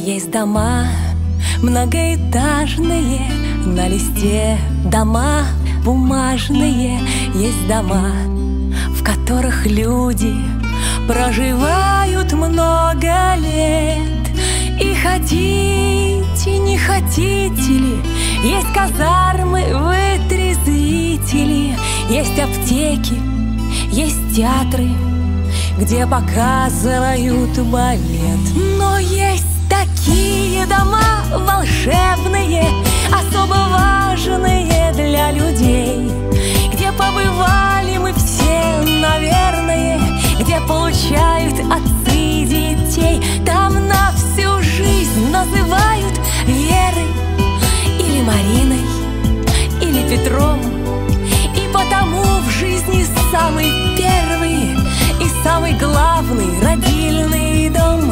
Есть дома многоэтажные, на листе дома бумажные. Есть дома, в которых люди проживают много лет. И хотите, не хотите ли, есть казармы, вытрезвители. Есть аптеки, есть театры, где показывают балет. Но есть такие дома волшебные, особо важные для людей, где побывали мы все, наверное, где получают отцы детей. Там на всю жизнь называют Верой или Мариной, или Петром. И потому в жизни самый первый и самый главный родильный дом.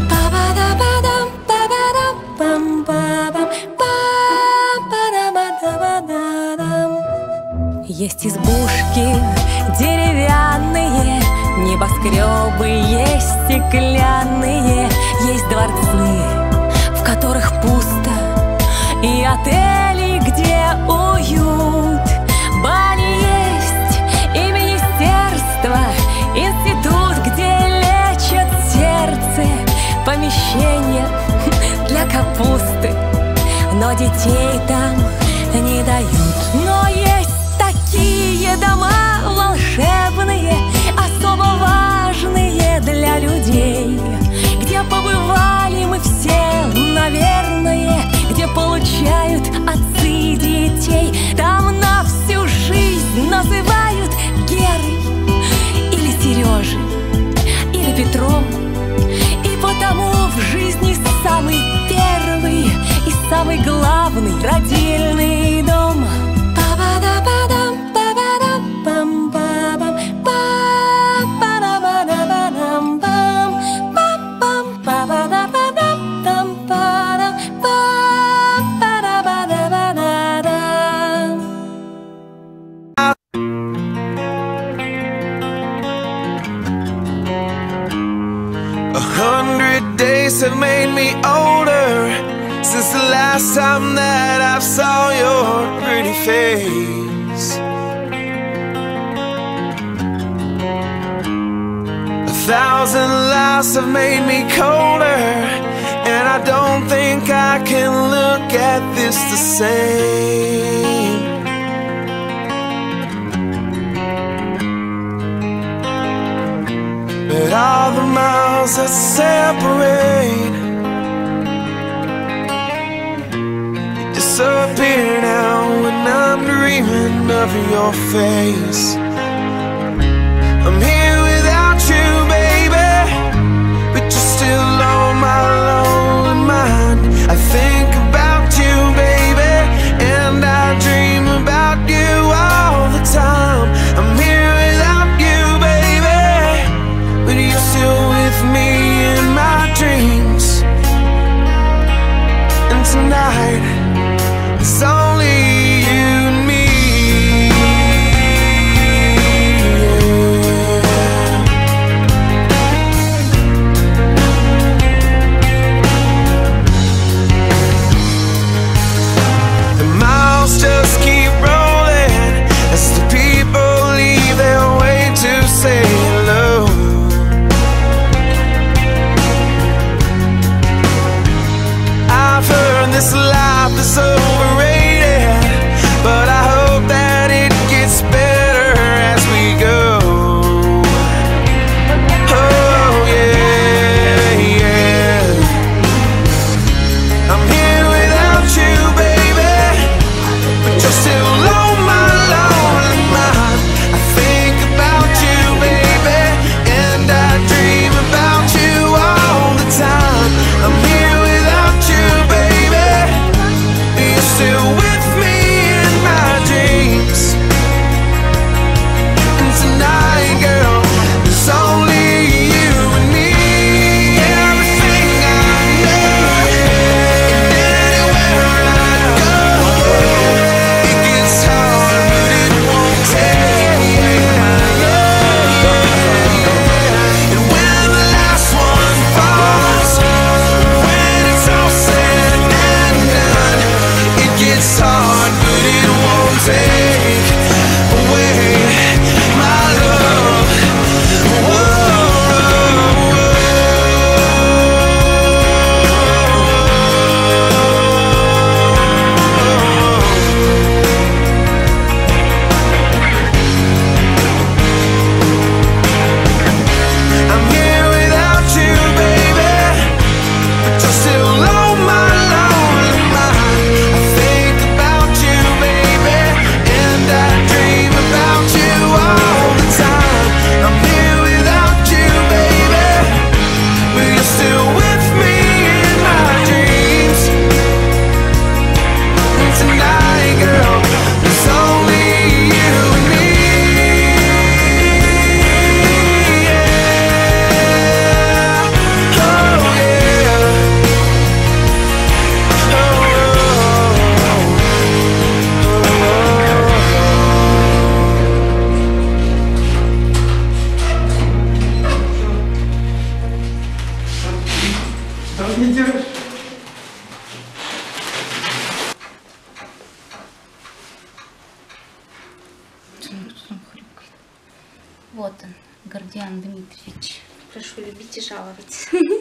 Есть избушки деревянные, небоскребы есть стеклянные. Есть дворцы, в которых пусто, и отели, где уют. Бани есть и министерство, институт, где лечат сердце. Помещение для капусты, но детей там не дают. Но есть такие дома волшебные, особо важные для людей, где побывали мы все, наверное, где получают отцы детей. Там на всю жизнь называют Герой или Сережей, или Петром. И потому в жизни самый первый и самый главный родильный дом. Have made me older since the last time that I saw your pretty face. 1,000 lives have made me colder, and I don't think I can look at this the same. But all the miles that separate disappear now when I'm dreaming of your face. I'm here without you, baby, but you're still on my lonely mind. I think about you, baby, and I dream about you all the time. I'm here without you, baby, but you're still with me in my dreams. And tonight it's only you and me. The miles just keep rolling as the people leave their way to say hello. I've heard this life is overrated, идешь. Вот он, Гордиан Дмитриевич. Прошу любить и жаловать.